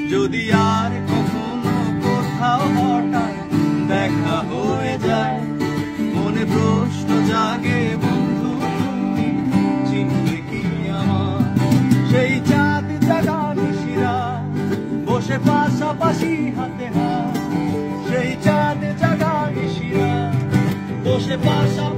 যদি আর কখনো কোথাও হঠাৎ দেখা হয়ে যায়, মনে প্রশ্ন জাগে বন্ধু তুমি চিনবে কি আমার সেই চাঁদ জাগা নিশিরা বসে পাশাপাশি হাতে হাত, সেই চাঁদ জাগা নিশিরা বসে পাশা